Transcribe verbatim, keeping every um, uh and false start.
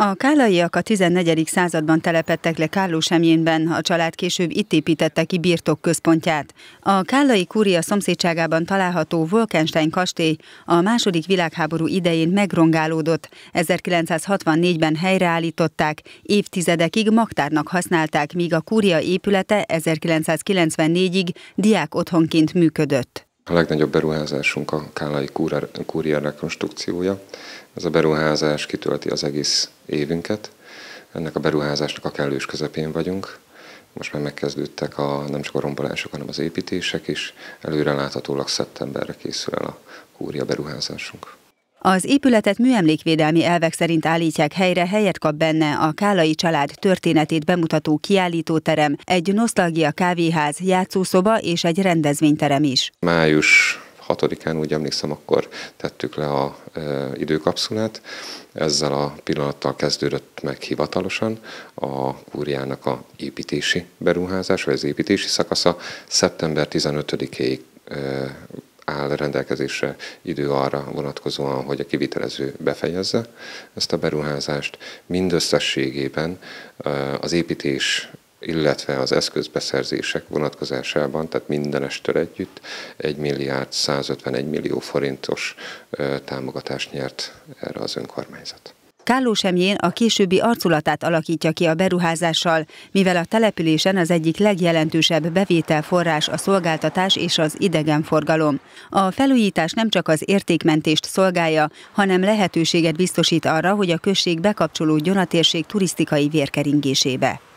A kállaiak a tizennegyedik században telepedtek le Kállósemjénben, a család később itt építette ki birtokközpontját. A kállai kúria szomszédságában található Wolkenstein kastély a második világháború idején megrongálódott, ezerkilencszázhatvannégyben helyreállították, évtizedekig magtárnak használták, míg a kúria épülete ezerkilencszázkilencvennégyig diák otthonként működött. A legnagyobb beruházásunk a kállai kúria rekonstrukciója. Ez a beruházás kitölti az egész évünket. Ennek a beruházásnak a kellős közepén vagyunk. Most már megkezdődtek a, nem csak a rombolások, hanem az építések is. Előreláthatólag szeptemberre készül el a kúria beruházásunk. Az épületet műemlékvédelmi elvek szerint állítják helyre, helyet kap benne a kállai család történetét bemutató kiállítóterem, egy nosztalgia kávéház, játszószoba és egy rendezvényterem is. Május hatodikán, úgy emlékszem, akkor tettük le a e, időkapszulát. Ezzel a pillanattal kezdődött meg hivatalosan a kúriának a építési beruházás, vagy az építési szakasza. szeptember tizenötödikéig e, áll rendelkezésre idő arra vonatkozóan, hogy a kivitelező befejezze ezt a beruházást. Mindösszességében az építés, illetve az eszközbeszerzések vonatkozásában, tehát mindenestől együtt egy milliárd százötvenegy millió forintos támogatást nyert erre az önkormányzat. Kállósemjén a későbbi arculatát alakítja ki a beruházással, mivel a településen az egyik legjelentősebb bevételforrás a szolgáltatás és az idegenforgalom. A felújítás nem csak az értékmentést szolgálja, hanem lehetőséget biztosít arra, hogy a község bekapcsolódjon a térség turisztikai vérkeringésébe.